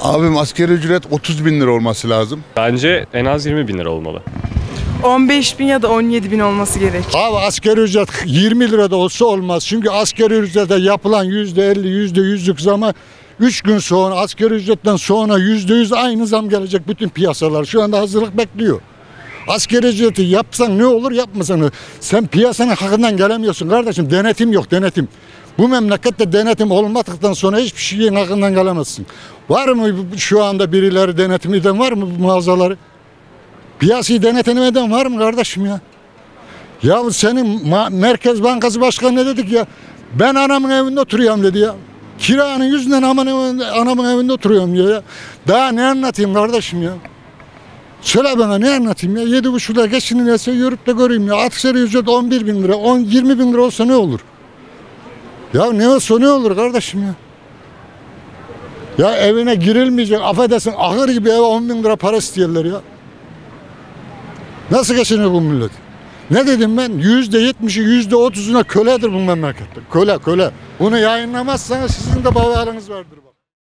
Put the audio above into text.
Abim asgari ücret 30 bin lira olması lazım. Bence en az 20 bin lira olmalı. 15 bin ya da 17 bin olması gerek. Abi asgari ücret 20 lira da olsa olmaz. Çünkü asgari ücrete yapılan %50, %100'lük zama 3 gün sonra asgari ücretten sonra %100 aynı zam gelecek bütün piyasalar. Şu anda hazırlık bekliyor. Asgari ücreti yapsan ne olur, yapmasan ne? Sen piyasanın hakkından gelemiyorsun kardeşim. Denetim yok, denetim. Bu memlekette denetim olmadıktan sonra hiçbir şeyin hakkından gelemezsin. Var mı şu anda birileri denetim eden, var mı bu mağazaları? Piyasayı denetim eden var mı kardeşim ya? Ya senin Merkez Bankası Başkanı ne dedik ya? Ben anamın evinde oturuyorum dedi ya. Kiranın yüzünden anamın evinde oturuyorum ya. Daha ne anlatayım kardeşim ya? Söyle bana, ne anlatayım ya? 7,5'da geçinirse yürüp de göreyim ya. Asgari ücret 11 bin lira, 20 bin lira olsa ne olur? Ya ne olsa ne olur kardeşim ya? Ya evine girilmeyecek, affedersin, ahır gibi eve 10 bin lira para istiyorlar ya. Nasıl geçinir bu millet? Ne dedim ben? %70'i %30'una köledir bu memlekette. Köle. Bunu yayınlamazsanız sizin de babalarınız vardır bak.